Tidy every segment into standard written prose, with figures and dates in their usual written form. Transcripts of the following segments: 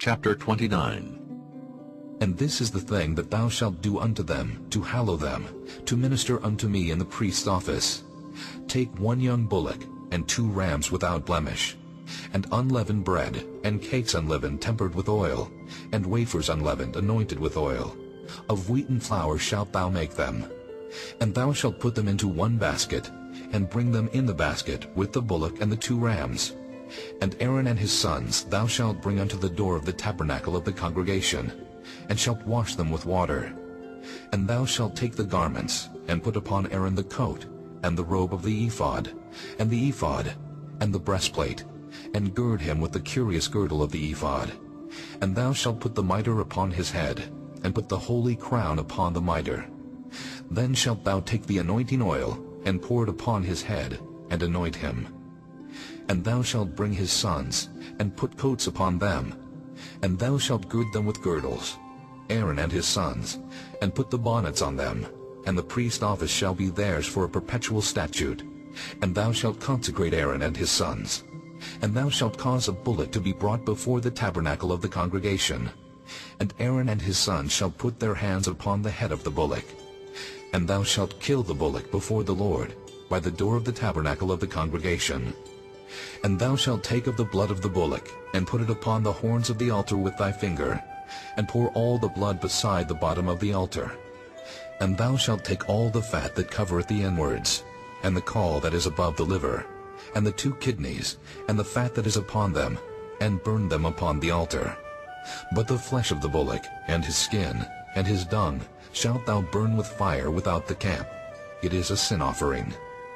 Chapter 29. And this is the thing that thou shalt do unto them, to hallow them, to minister unto me in the priest's office. Take 1 young bullock, and 2 rams without blemish, and unleavened bread, and cakes unleavened tempered with oil, and wafers unleavened anointed with oil. Of wheaten flour shalt thou make them. And thou shalt put them into 1 basket, and bring them in the basket with the bullock and the 2 rams. And Aaron and his sons thou shalt bring unto the door of the tabernacle of the congregation, and shalt wash them with water. And thou shalt take the garments, and put upon Aaron the coat, and the robe of the ephod, and the ephod, and the breastplate, and gird him with the curious girdle of the ephod. And thou shalt put the mitre upon his head, and put the holy crown upon the mitre. Then shalt thou take the anointing oil, and pour it upon his head, and anoint him. And thou shalt bring his sons, and put coats upon them, and thou shalt gird them with girdles, Aaron and his sons, and put the bonnets on them, and the priest's office shall be theirs for a perpetual statute. And thou shalt consecrate Aaron and his sons. And thou shalt cause a bullock to be brought before the tabernacle of the congregation. And Aaron and his sons shall put their hands upon the head of the bullock. And thou shalt kill the bullock before the Lord, by the door of the tabernacle of the congregation. And thou shalt take of the blood of the bullock, and put it upon the horns of the altar with thy finger, and pour all the blood beside the bottom of the altar. And thou shalt take all the fat that covereth the inwards, and the caul that is above the liver, and the 2 kidneys, and the fat that is upon them, and burn them upon the altar. But the flesh of the bullock, and his skin, and his dung, shalt thou burn with fire without the camp. It is a sin offering.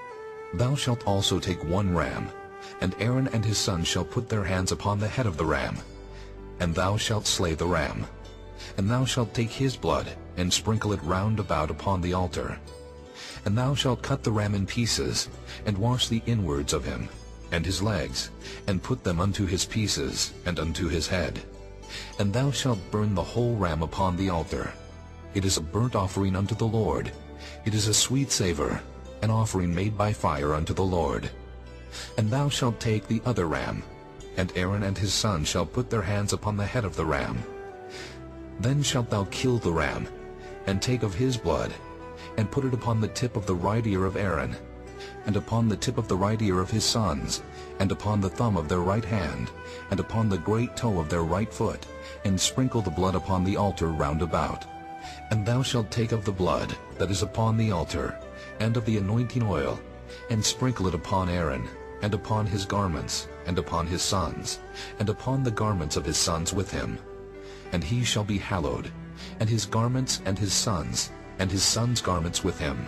Thou shalt also take 1 ram, and Aaron and his sons shall put their hands upon the head of the ram. And thou shalt slay the ram. And thou shalt take his blood, and sprinkle it round about upon the altar. And thou shalt cut the ram in pieces, and wash the inwards of him, and his legs, and put them unto his pieces, and unto his head. And thou shalt burn the whole ram upon the altar. It is a burnt offering unto the Lord. It is a sweet savor, an offering made by fire unto the Lord. And thou shalt take the other ram, and Aaron and his sons shall put their hands upon the head of the ram. Then shalt thou kill the ram, and take of his blood, and put it upon the tip of the right ear of Aaron, and upon the tip of the right ear of his sons, and upon the thumb of their right hand, and upon the great toe of their right foot, and sprinkle the blood upon the altar round about. And thou shalt take of the blood that is upon the altar, and of the anointing oil, and sprinkle it upon Aaron, and upon his garments, and upon his sons, and upon the garments of his sons with him. And he shall be hallowed, and his garments and his sons' garments with him.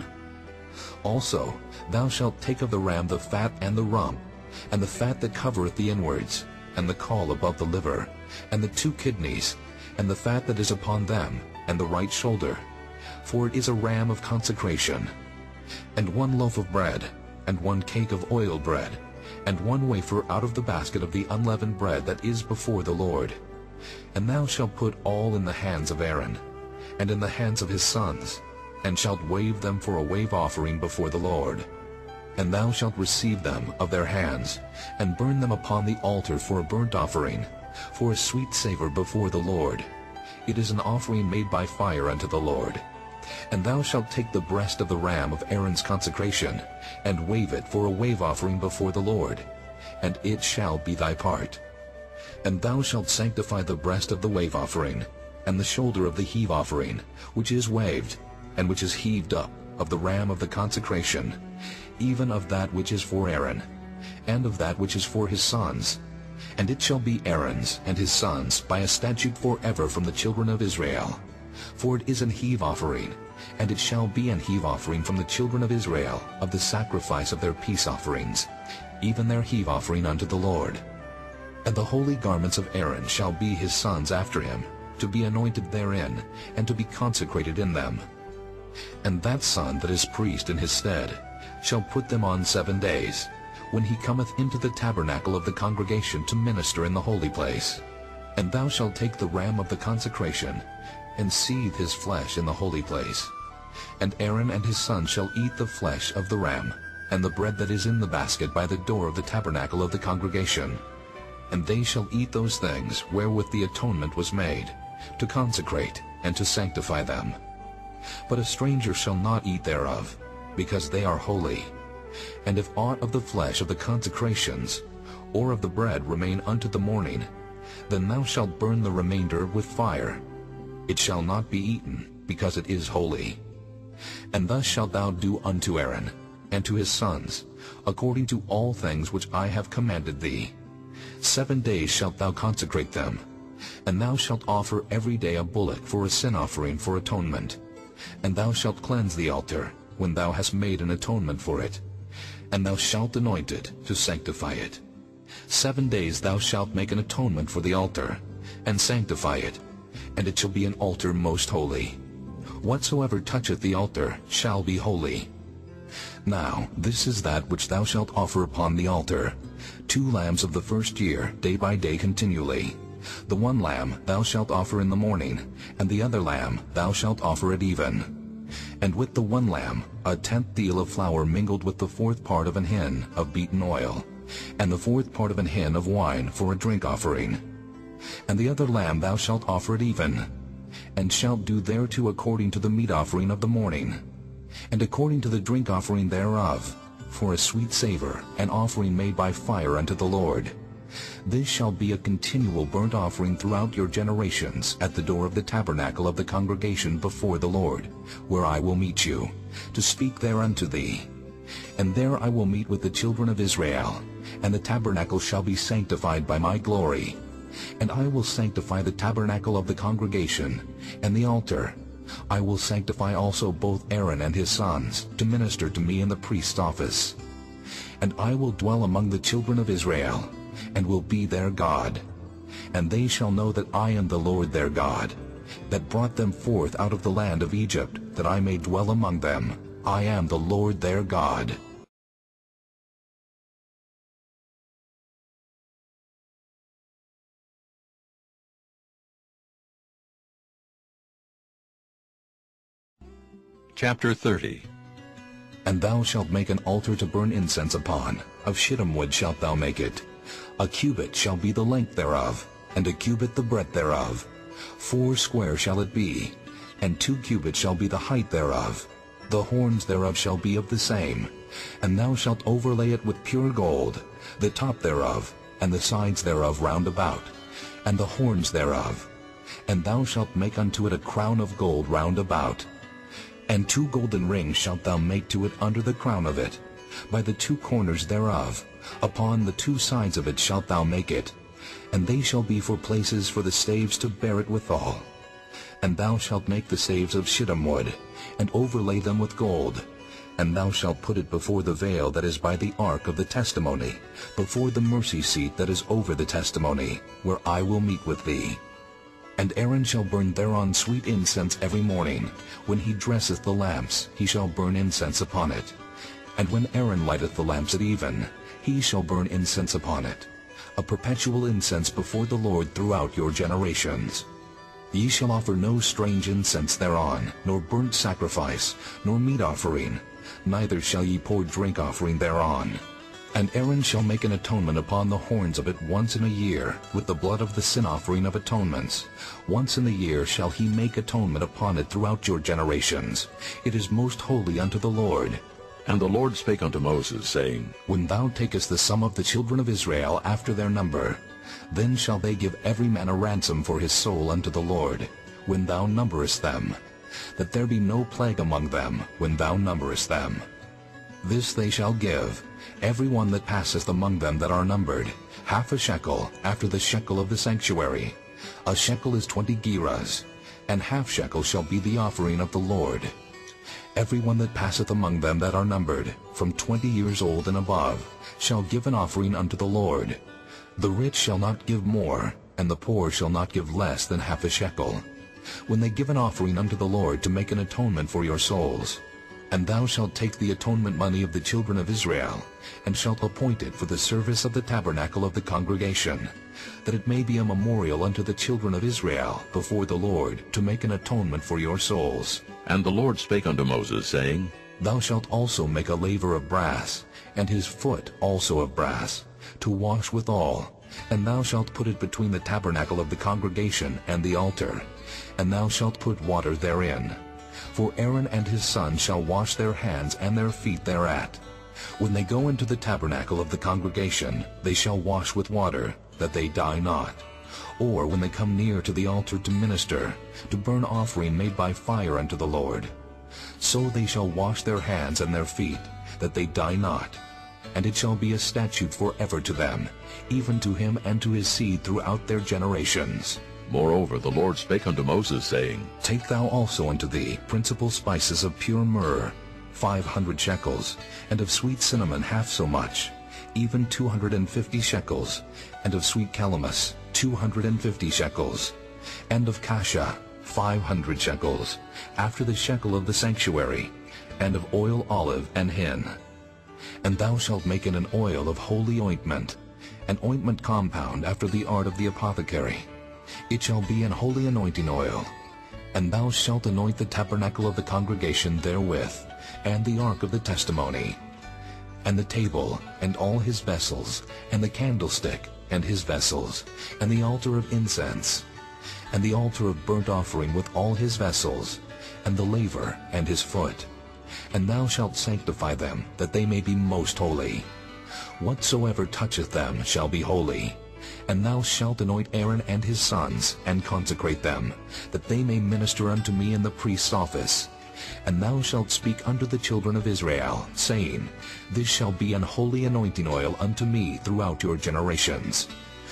Also thou shalt take of the ram the fat and the rump, and the fat that covereth the inwards, and the caul above the liver, and the 2 kidneys, and the fat that is upon them, and the right shoulder, for it is a ram of consecration. And 1 loaf of bread, and 1 cake of oiled bread, and 1 wafer out of the basket of the unleavened bread that is before the Lord. And thou shalt put all in the hands of Aaron, and in the hands of his sons, and shalt wave them for a wave offering before the Lord. And thou shalt receive them of their hands, and burn them upon the altar for a burnt offering, for a sweet savor before the Lord. It is an offering made by fire unto the Lord. And thou shalt take the breast of the ram of Aaron's consecration, and wave it for a wave offering before the Lord, and it shall be thy part. And thou shalt sanctify the breast of the wave offering, and the shoulder of the heave offering, which is waved, and which is heaved up, of the ram of the consecration, even of that which is for Aaron, and of that which is for his sons. And it shall be Aaron's and his sons by a statute forever from the children of Israel. For it is an heave offering, and it shall be an heave offering from the children of Israel of the sacrifice of their peace offerings, even their heave offering unto the Lord. And the holy garments of Aaron shall be his sons after him, to be anointed therein, and to be consecrated in them. And that son that is priest in his stead shall put them on 7 days, when he cometh into the tabernacle of the congregation to minister in the holy place. And thou shalt take the ram of the consecration, and seethe his flesh in the holy place. And Aaron and his sons shall eat the flesh of the ram, and the bread that is in the basket by the door of the tabernacle of the congregation. And they shall eat those things wherewith the atonement was made, to consecrate and to sanctify them. But a stranger shall not eat thereof, because they are holy. And if aught of the flesh of the consecrations, or of the bread remain unto the morning, then thou shalt burn the remainder with fire. It shall not be eaten, because it is holy. And thus shalt thou do unto Aaron, and to his sons, according to all things which I have commanded thee. 7 days shalt thou consecrate them, and thou shalt offer every day a bullock for a sin offering for atonement. And thou shalt cleanse the altar, when thou hast made an atonement for it, and thou shalt anoint it to sanctify it. 7 days thou shalt make an atonement for the altar, and sanctify it, and it shall be an altar most holy. Whatsoever toucheth the altar shall be holy. Now this is that which thou shalt offer upon the altar: 2 lambs of the first year, day by day continually. The one lamb thou shalt offer in the morning, and the other lamb thou shalt offer at even. And with the one lamb 1/10 deal of flour mingled with the 4th part of an hin of beaten oil, and the 4th part of an hin of wine for a drink offering. And the other lamb thou shalt offer at even, and shalt do thereto according to the meat offering of the morning, and according to the drink offering thereof, for a sweet savor, an offering made by fire unto the Lord. This shall be a continual burnt offering throughout your generations at the door of the tabernacle of the congregation before the Lord, where I will meet you, to speak there unto thee. And there I will meet with the children of Israel, and the tabernacle shall be sanctified by my glory. And I will sanctify the tabernacle of the congregation, and the altar. I will sanctify also both Aaron and his sons, to minister to me in the priest's office. And I will dwell among the children of Israel, and will be their God. And they shall know that I am the Lord their God, that brought them forth out of the land of Egypt, that I may dwell among them. I am the Lord their God. Chapter 30. And thou shalt make an altar to burn incense upon. Of shittim wood shalt thou make it. 1 cubit shall be the length thereof, and 1 cubit the breadth thereof. 4 square shall it be, and 2 cubits shall be the height thereof. The horns thereof shall be of the same. And thou shalt overlay it with pure gold, the top thereof, and the sides thereof round about, and the horns thereof. And thou shalt make unto it a crown of gold round about. And 2 golden rings shalt thou make to it under the crown of it, by the 2 corners thereof. Upon the 2 sides of it shalt thou make it, and they shall be for places for the staves to bear it withal. And thou shalt make the staves of shittim wood, and overlay them with gold. And thou shalt put it before the veil that is by the ark of the testimony, before the mercy seat that is over the testimony, where I will meet with thee. And Aaron shall burn thereon sweet incense every morning. When he dresseth the lamps, he shall burn incense upon it. And when Aaron lighteth the lamps at even, he shall burn incense upon it, a perpetual incense before the Lord throughout your generations. Ye shall offer no strange incense thereon, nor burnt sacrifice, nor meat offering, neither shall ye pour drink offering thereon. And Aaron shall make an atonement upon the horns of it once in a year, with the blood of the sin offering of atonements. Once in the year shall he make atonement upon it throughout your generations. It is most holy unto the Lord. And the Lord spake unto Moses, saying, When thou takest the sum of the children of Israel after their number, then shall they give every man a ransom for his soul unto the Lord, when thou numberest them, that there be no plague among them when thou numberest them. This they shall give, every one that passeth among them that are numbered, 1/2 shekel after the shekel of the sanctuary. A shekel is 20 gerahs, and 1/2 shekel shall be the offering of the Lord. Every one that passeth among them that are numbered, from 20 years old and above, shall give an offering unto the Lord. The rich shall not give more, and the poor shall not give less than 1/2 shekel, when they give an offering unto the Lord to make an atonement for your souls. And thou shalt take the atonement money of the children of Israel, and shalt appoint it for the service of the tabernacle of the congregation, that it may be a memorial unto the children of Israel before the Lord, to make an atonement for your souls. And the Lord spake unto Moses, saying, Thou shalt also make a laver of brass, and his foot also of brass, to wash withal, And thou shalt put it between the tabernacle of the congregation and the altar, and thou shalt put water therein. For Aaron and his sons shall wash their hands and their feet thereat. When they go into the tabernacle of the congregation, they shall wash with water, that they die not. Or when they come near to the altar to minister, to burn offering made by fire unto the Lord. So they shall wash their hands and their feet, that they die not. And it shall be a statute forever to them, even to him and to his seed throughout their generations. Moreover, the Lord spake unto Moses, saying, Take thou also unto thee principal spices of pure myrrh, 500 shekels, and of sweet cinnamon half so much, even 250 shekels, and of sweet calamus 250 shekels, and of cassia 500 shekels, after the shekel of the sanctuary, and of oil olive and hin. And thou shalt make it an oil of holy ointment, an ointment compound after the art of the apothecary. It shall be an holy anointing oil. And thou shalt anoint the tabernacle of the congregation therewith, and the ark of the testimony, and the table, and all his vessels, and the candlestick, and his vessels, and the altar of incense, and the altar of burnt offering with all his vessels, and the laver, and his foot. And thou shalt sanctify them, that they may be most holy. Whatsoever toucheth them shall be holy. And thou shalt anoint Aaron and his sons, and consecrate them, that they may minister unto me in the priest's office. And thou shalt speak unto the children of Israel, saying, This shall be an holy anointing oil unto me throughout your generations.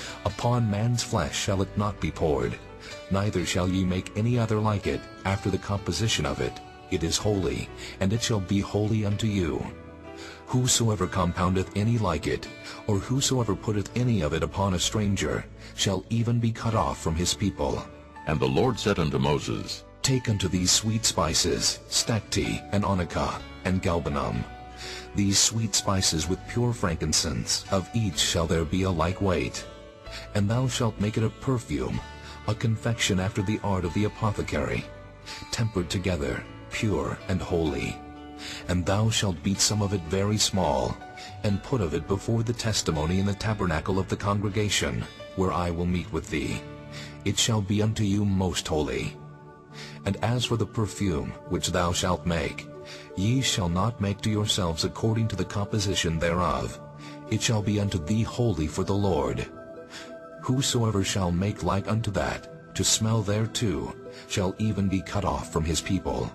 Upon man's flesh shall it not be poured, neither shall ye make any other like it after the composition of it. It is holy, and it shall be holy unto you. Whosoever compoundeth any like it, or whosoever putteth any of it upon a stranger, shall even be cut off from his people. And the Lord said unto Moses, Take unto these sweet spices, stacte, and onycha, and galbanum. These sweet spices with pure frankincense, of each shall there be a like weight. And thou shalt make it a perfume, a confection after the art of the apothecary, tempered together, pure and holy. And thou shalt beat some of it very small, and put of it before the testimony in the tabernacle of the congregation, where I will meet with thee. It shall be unto you most holy. And as for the perfume which thou shalt make, ye shall not make to yourselves according to the composition thereof. It shall be unto thee holy for the Lord. Whosoever shall make like unto that, to smell thereto, shall even be cut off from his people.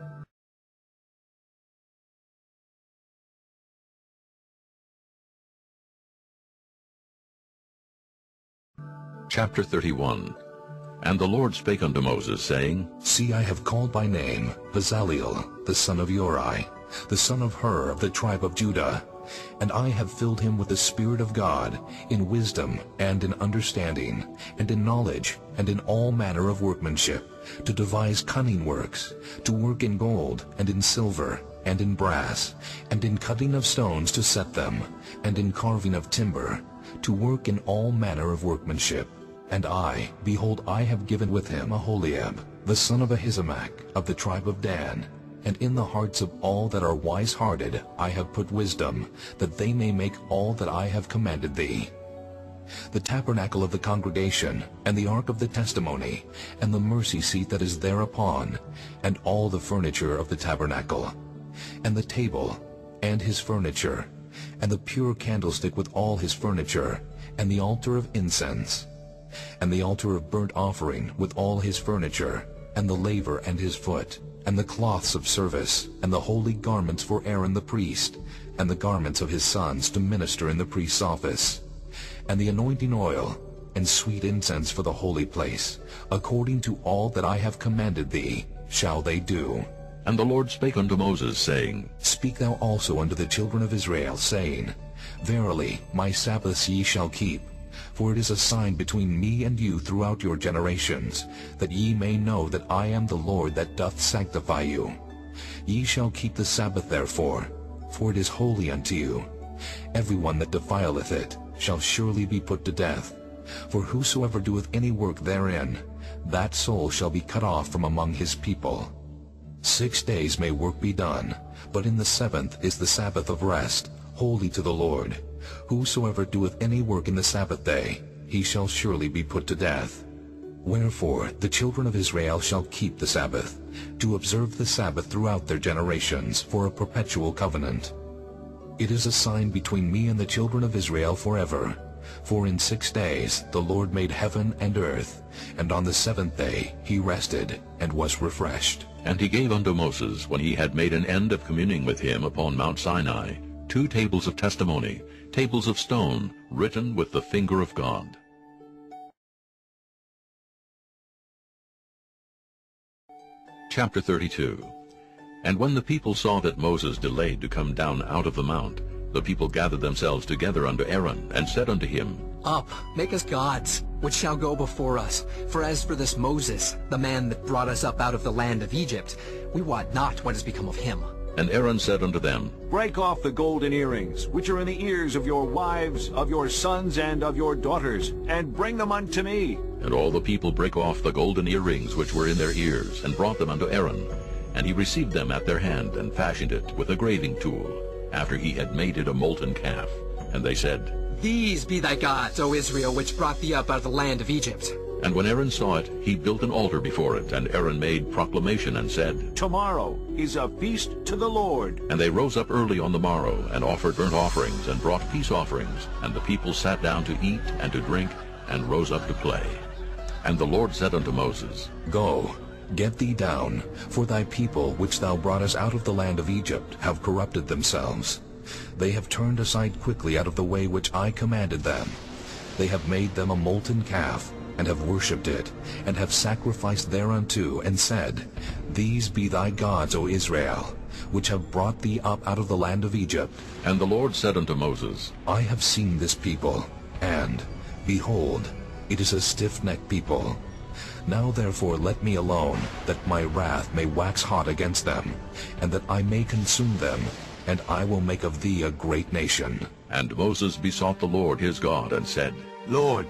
Chapter 31. And the Lord spake unto Moses, saying, See, I have called by name Bezaleel, the son of Uri, the son of Hur of the tribe of Judah. And I have filled him with the Spirit of God, in wisdom, and in understanding, and in knowledge, and in all manner of workmanship, to devise cunning works, to work in gold, and in silver, and in brass, and in cutting of stones to set them, and in carving of timber, to work in all manner of workmanship. And I, behold, I have given with him Aholiab, the son of Ahisamach, of the tribe of Dan. And in the hearts of all that are wise-hearted I have put wisdom, that they may make all that I have commanded thee. The tabernacle of the congregation, and the ark of the testimony, and the mercy seat that is thereupon, and all the furniture of the tabernacle, and the table, and his furniture, and the pure candlestick with all his furniture, and the altar of incense, and the altar of burnt offering with all his furniture, and the laver and his foot, and the cloths of service, and the holy garments for Aaron the priest, and the garments of his sons to minister in the priest's office, and the anointing oil, and sweet incense for the holy place, according to all that I have commanded thee, shall they do. And the Lord spake unto Moses, saying, Speak thou also unto the children of Israel, saying, Verily my Sabbaths ye shall keep, for it is a sign between me and you throughout your generations, that ye may know that I am the Lord that doth sanctify you. Ye shall keep the Sabbath therefore, for it is holy unto you. Every one that defileth it shall surely be put to death. For whosoever doeth any work therein, that soul shall be cut off from among his people. 6 days may work be done, but in the 7th is the Sabbath of rest, holy to the Lord. Whosoever doeth any work in the Sabbath day, he shall surely be put to death. Wherefore the children of Israel shall keep the Sabbath, to observe the Sabbath throughout their generations, for a perpetual covenant. It is a sign between me and the children of Israel forever. For in 6 days the Lord made heaven and earth, and on the 7th day he rested and was refreshed. And he gave unto Moses, when he had made an end of communing with him upon Mount Sinai, 2 tables of testimony, tables of stone, written with the finger of God. Chapter 32. And when the people saw that Moses delayed to come down out of the mount, the people gathered themselves together unto Aaron, and said unto him, Up, make us gods, which shall go before us. For as for this Moses, the man that brought us up out of the land of Egypt, we wot not what has become of him. And Aaron said unto them, Break off the golden earrings, which are in the ears of your wives, of your sons, and of your daughters, and bring them unto me. And all the people brake off the golden earrings which were in their ears, and brought them unto Aaron. And he received them at their hand, and fashioned it with a graving tool, after he had made it a molten calf. And they said, These be thy gods, O Israel, which brought thee up out of the land of Egypt. And when Aaron saw it, he built an altar before it. And Aaron made proclamation, and said, Tomorrow is a feast to the Lord. And they rose up early on the morrow, and offered burnt offerings, and brought peace offerings. And the people sat down to eat and to drink, and rose up to play. And the Lord said unto Moses, Go, get thee down, for thy people which thou broughtest out of the land of Egypt have corrupted themselves. They have turned aside quickly out of the way which I commanded them. They have made them a molten calf, and have worshipped it, and have sacrificed thereunto, and said, These be thy gods, O Israel, which have brought thee up out of the land of Egypt. And the Lord said unto Moses, I have seen this people, and, behold, it is a stiff-necked people. Now therefore let me alone, that my wrath may wax hot against them, and that I may consume them, and I will make of thee a great nation. And Moses besought the Lord his God, and said, Lord,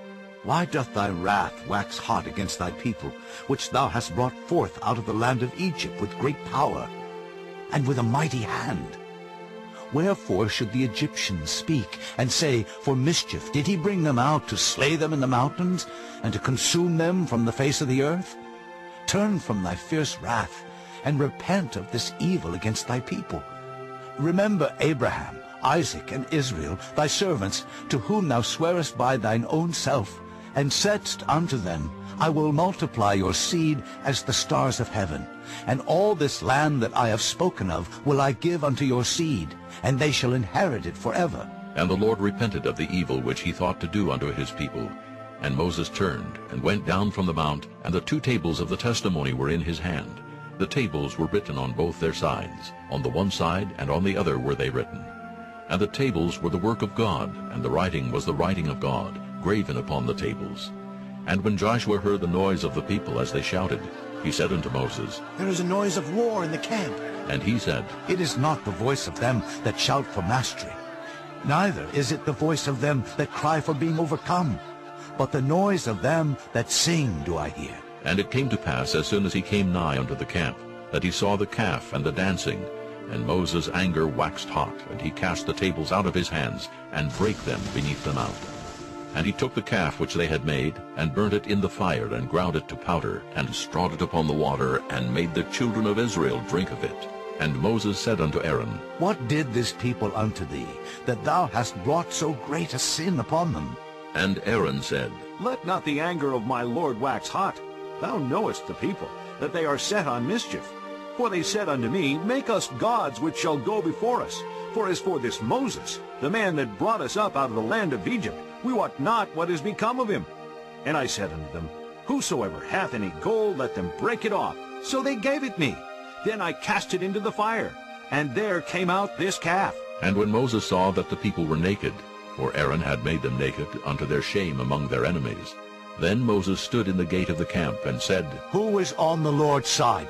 why doth thy wrath wax hot against thy people, which thou hast brought forth out of the land of Egypt with great power, and with a mighty hand? Wherefore should the Egyptians speak, and say, For mischief did he bring them out, to slay them in the mountains, and to consume them from the face of the earth? Turn from thy fierce wrath, and repent of this evil against thy people. Remember Abraham, Isaac, and Israel, thy servants, to whom thou swarest by thine own self, and saidst unto them, I will multiply your seed as the stars of heaven, and all this land that I have spoken of will I give unto your seed, and they shall inherit it forever. And the Lord repented of the evil which he thought to do unto his people. And Moses turned, and went down from the mount, and the 2 tables of the testimony were in his hand. The tables were written on both their sides. On the one side and on the other were they written. And the tables were the work of God, and the writing was the writing of God, graven upon the tables. And when Joshua heard the noise of the people as they shouted, he said unto Moses, There is a noise of war in the camp. And he said, It is not the voice of them that shout for mastery, neither is it the voice of them that cry for being overcome, but the noise of them that sing do I hear. And it came to pass, as soon as he came nigh unto the camp, that he saw the calf and the dancing. And Moses' anger waxed hot, and he cast the tables out of his hands, and brake them beneath the mount. And he took the calf which they had made, and burnt it in the fire, and ground it to powder, and strawed it upon the water, and made the children of Israel drink of it. And Moses said unto Aaron, What did this people unto thee, that thou hast brought so great a sin upon them? And Aaron said, Let not the anger of my Lord wax hot. Thou knowest the people, that they are set on mischief. For they said unto me, Make us gods which shall go before us. For as for this Moses, the man that brought us up out of the land of Egypt, we wot not what is become of him. And I said unto them, Whosoever hath any gold, let them break it off. So they gave it me. Then I cast it into the fire, and there came out this calf. And when Moses saw that the people were naked, for Aaron had made them naked unto their shame among their enemies, then Moses stood in the gate of the camp, and said, Who is on the Lord's side?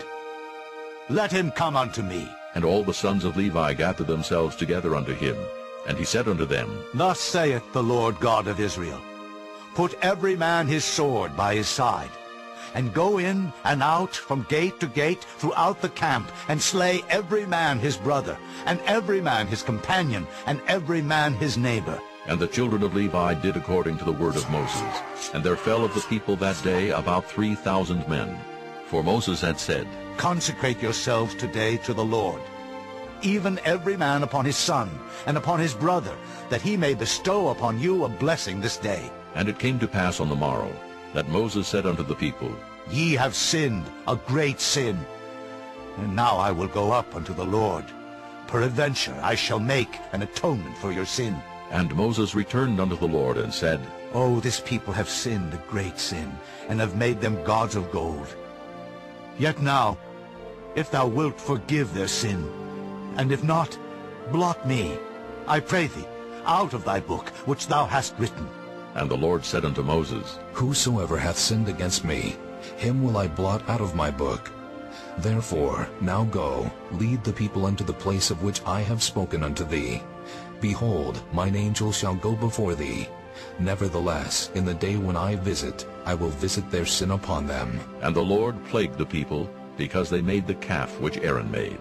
Let him come unto me. And all the sons of Levi gathered themselves together unto him. And he said unto them, Thus saith the Lord God of Israel, Put every man his sword by his side. and go in and out from gate to gate throughout the camp, and slay every man his brother, and every man his companion, and every man his neighbor. And the children of Levi did according to the word of Moses. And there fell of the people that day about 3,000 men. For Moses had said, Consecrate yourselves today to the Lord, even every man upon his son and upon his brother, that he may bestow upon you a blessing this day. And it came to pass on the morrow, that Moses said unto the people, Ye have sinned a great sin. And now I will go up unto the Lord. Peradventure I shall make an atonement for your sin. And Moses returned unto the Lord, and said, Oh, this people have sinned a great sin, and have made them gods of gold. Yet now, if thou wilt forgive their sin, and if not, blot me, I pray thee, out of thy book which thou hast written. And the Lord said unto Moses, Whosoever hath sinned against me, him will I blot out of my book. Therefore now go, lead the people unto the place of which I have spoken unto thee. Behold, mine angel shall go before thee. Nevertheless, in the day when I visit, I will visit their sin upon them. And the Lord plagued the people, because they made the calf which Aaron made.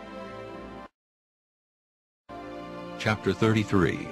Chapter 33.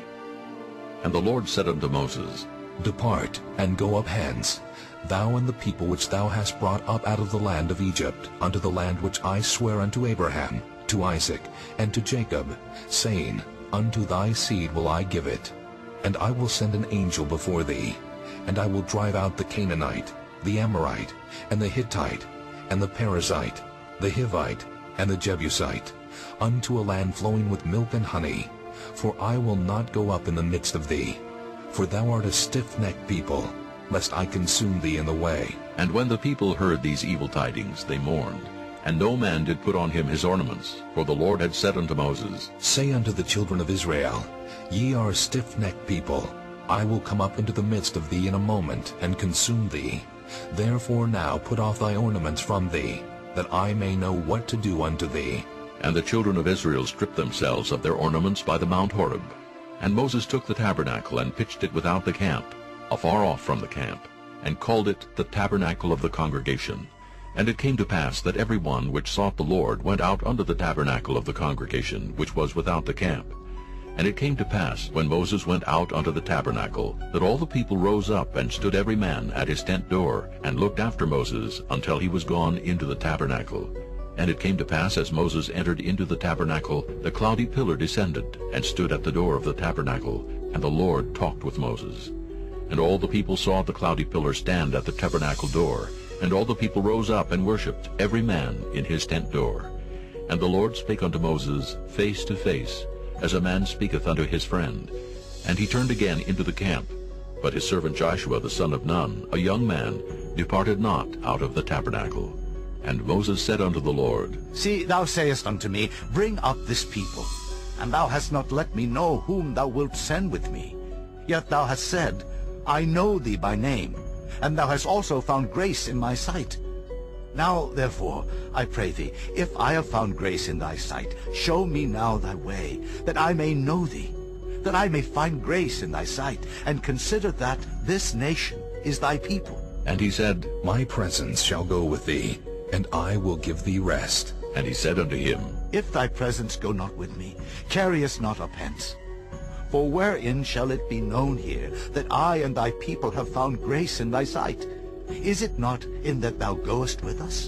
And the Lord said unto Moses, Depart, and go up hence, thou and the people which thou hast brought up out of the land of Egypt, unto the land which I swear unto Abraham, to Isaac, and to Jacob, saying, Unto thy seed will I give it. And I will send an angel before thee, and I will drive out the Canaanite, the Amorite, and the Hittite, and the Perizzite, the Hivite, and the Jebusite, unto a land flowing with milk and honey. For I will not go up in the midst of thee, for thou art a stiff-necked people, lest I consume thee in the way. And when the people heard these evil tidings, they mourned. And no man did put on him his ornaments, for the Lord had said unto Moses, Say unto the children of Israel, Ye are a stiff-necked people. I will come up into the midst of thee in a moment, and consume thee. Therefore now put off thy ornaments from thee, that I may know what to do unto thee. And the children of Israel stripped themselves of their ornaments by the Mount Horeb. And Moses took the tabernacle, and pitched it without the camp, afar off from the camp, and called it the tabernacle of the congregation. And it came to pass that every one which sought the Lord went out unto the tabernacle of the congregation, which was without the camp. And it came to pass, when Moses went out unto the tabernacle, that all the people rose up, and stood every man at his tent door, and looked after Moses until he was gone into the tabernacle. And it came to pass, as Moses entered into the tabernacle, the cloudy pillar descended, and stood at the door of the tabernacle, and the Lord talked with Moses. And all the people saw the cloudy pillar stand at the tabernacle door, and all the people rose up and worshipped, every man in his tent door. And the Lord spake unto Moses face to face, as a man speaketh unto his friend. And he turned again into the camp. But his servant Joshua the son of Nun, a young man, departed not out of the tabernacle. And Moses said unto the Lord, See, thou sayest unto me, Bring up this people. And thou hast not let me know whom thou wilt send with me. Yet thou hast said, I know thee by name, and thou hast also found grace in my sight. Now, therefore, I pray thee, if I have found grace in thy sight, show me now thy way, that I may know thee, that I may find grace in thy sight, and consider that this nation is thy people. And he said, My presence shall go with thee, and I will give thee rest. And he said unto him, If thy presence go not with me, carry us not up hence. For wherein shall it be known here that I and thy people have found grace in thy sight? Is it not in that thou goest with us?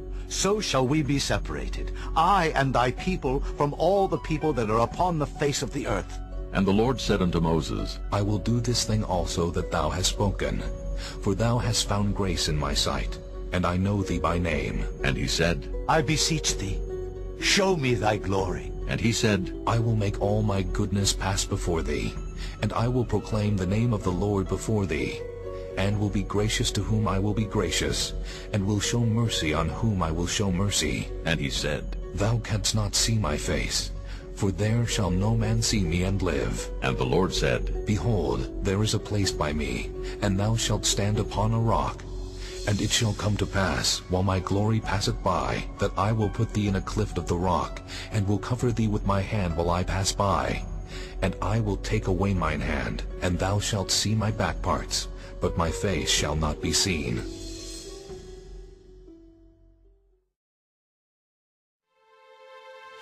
So shall we be separated, I and thy people, from all the people that are upon the face of the earth. And the Lord said unto Moses, I will do this thing also that thou hast spoken, for thou hast found grace in my sight, and I know thee by name. And he said, I beseech thee, show me thy glory. And he said, I will make all my goodness pass before thee, and I will proclaim the name of the Lord before thee, and will be gracious to whom I will be gracious, and will show mercy on whom I will show mercy. And he said, Thou canst not see my face, for there shall no man see me and live. And the Lord said, Behold, there is a place by me, and thou shalt stand upon a rock. And it shall come to pass, while my glory passeth by, that I will put thee in a cleft of the rock, and will cover thee with my hand while I pass by. And I will take away mine hand, and thou shalt see my back parts, but my face shall not be seen.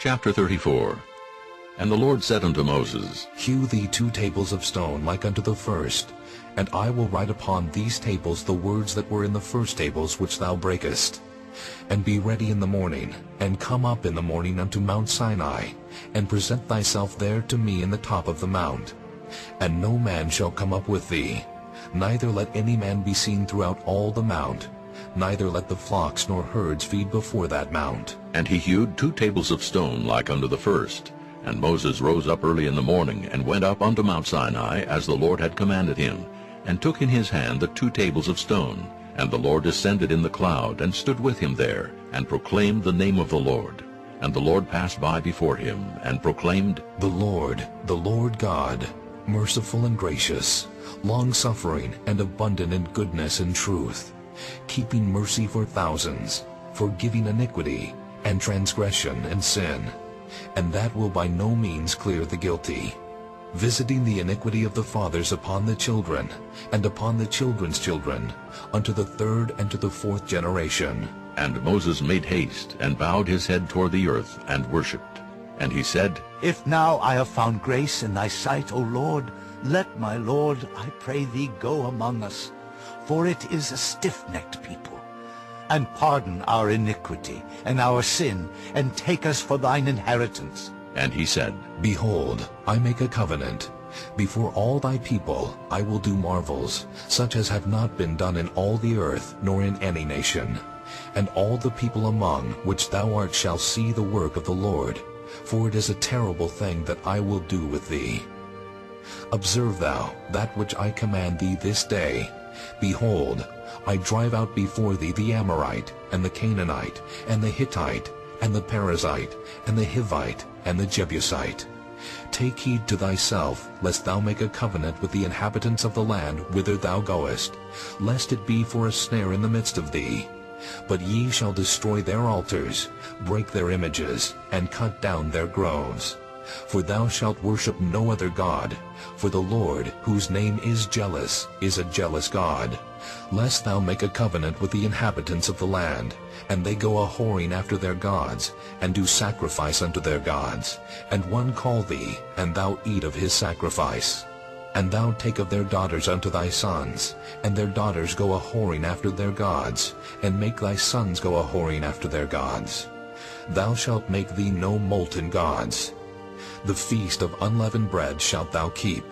Chapter 34. And the Lord said unto Moses, Hew thee 2 tables of stone like unto the first, and I will write upon these tables the words that were in the first tables which thou breakest. And be ready in the morning, and come up in the morning unto Mount Sinai, and present thyself there to me in the top of the mount. And no man shall come up with thee, neither let any man be seen throughout all the mount, neither let the flocks nor herds feed before that mount. And he hewed 2 tables of stone like unto the first. And Moses rose up early in the morning, and went up unto Mount Sinai, as the Lord had commanded him, and took in his hand the 2 tables of stone. And the Lord descended in the cloud, and stood with him there, and proclaimed the name of the Lord. And the Lord passed by before him, and proclaimed, The Lord God, merciful and gracious, long-suffering and abundant in goodness and truth, keeping mercy for thousands, forgiving iniquity and transgression and sin, and that will by no means clear the guilty, visiting the iniquity of the fathers upon the children, and upon the children's children, unto the 3rd and to the 4th generation. And Moses made haste, and bowed his head toward the earth, and worshipped. And he said, If now I have found grace in thy sight, O Lord, let my Lord, I pray thee, go among us, for it is a stiff-necked people. And pardon our iniquity and our sin, and take us for thine inheritance. And he said, Behold, I make a covenant. Before all thy people I will do marvels, such as have not been done in all the earth, nor in any nation. And all the people among which thou art shall see the work of the Lord, for it is a terrible thing that I will do with thee. Observe thou that which I command thee this day. Behold, I drive out before thee the Amorite, and the Canaanite, and the Hittite, and the Perizzite, and the Hivite, and the Jebusite. Take heed to thyself, lest thou make a covenant with the inhabitants of the land whither thou goest, lest it be for a snare in the midst of thee. But ye shall destroy their altars, break their images, and cut down their groves. For thou shalt worship no other God, for the Lord, whose name is jealous, is a jealous God. Lest thou make a covenant with the inhabitants of the land, and they go a-whoring after their gods, and do sacrifice unto their gods, and one call thee, and thou eat of his sacrifice. And thou take of their daughters unto thy sons, and their daughters go a-whoring after their gods, and make thy sons go a-whoring after their gods. Thou shalt make thee no molten gods. The feast of unleavened bread shalt thou keep.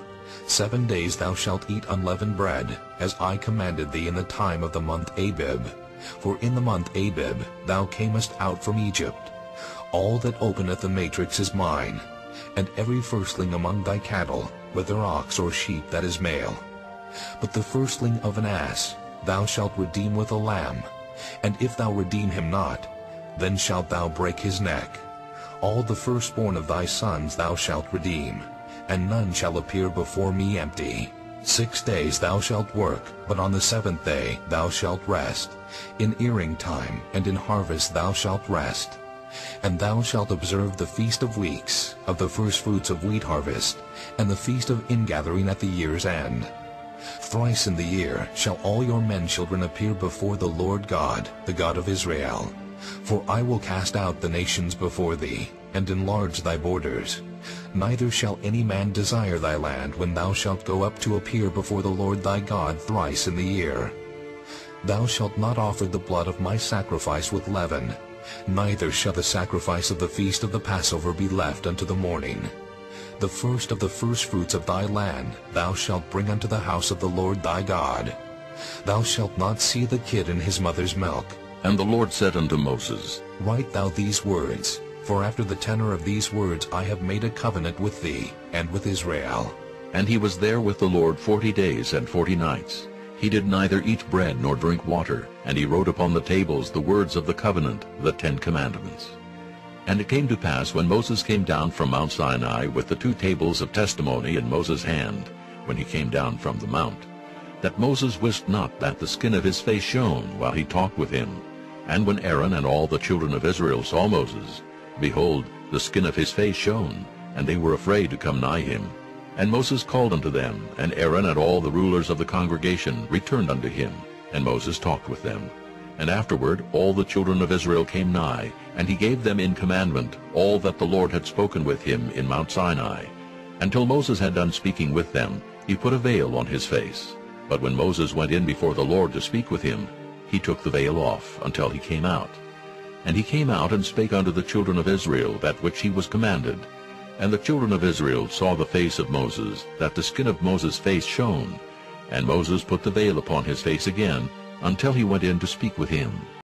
7 days thou shalt eat unleavened bread, as I commanded thee in the time of the month Abib. For in the month Abib thou camest out from Egypt. All that openeth the matrix is mine, and every firstling among thy cattle, whether ox or sheep that is male. But the firstling of an ass thou shalt redeem with a lamb, and if thou redeem him not, then shalt thou break his neck. All the firstborn of thy sons thou shalt redeem, and none shall appear before me empty. 6 days thou shalt work, but on the 7th day thou shalt rest. In earing time and in harvest thou shalt rest. And thou shalt observe the feast of weeks, of the firstfruits of wheat harvest, and the feast of ingathering at the year's end. Thrice in the year shall all your men children appear before the Lord God, the God of Israel. For I will cast out the nations before thee, and enlarge thy borders. Neither shall any man desire thy land when thou shalt go up to appear before the Lord thy God thrice in the year. Thou shalt not offer the blood of my sacrifice with leaven, neither shall the sacrifice of the feast of the Passover be left unto the morning. The first of the firstfruits of thy land thou shalt bring unto the house of the Lord thy God. Thou shalt not see the kid in his mother's milk. And the Lord said unto Moses, Write thou these words, for after the tenor of these words I have made a covenant with thee and with Israel. And he was there with the Lord 40 days and 40 nights. He did neither eat bread nor drink water, and he wrote upon the tables the words of the covenant, the 10 commandments. And it came to pass, when Moses came down from Mount Sinai with the 2 tables of testimony in Moses' hand, when he came down from the mount, that Moses wist not that the skin of his face shone while he talked with him. And when Aaron and all the children of Israel saw Moses, behold, the skin of his face shone, and they were afraid to come nigh him. And Moses called unto them, and Aaron and all the rulers of the congregation returned unto him, and Moses talked with them. And afterward all the children of Israel came nigh, and he gave them in commandment all that the Lord had spoken with him in Mount Sinai. Until Moses had done speaking with them, he put a veil on his face. But when Moses went in before the Lord to speak with him, he took the veil off until he came out. And he came out and spake unto the children of Israel that which he was commanded. And the children of Israel saw the face of Moses, that the skin of Moses' face shone. And Moses put the veil upon his face again, until he went in to speak with him.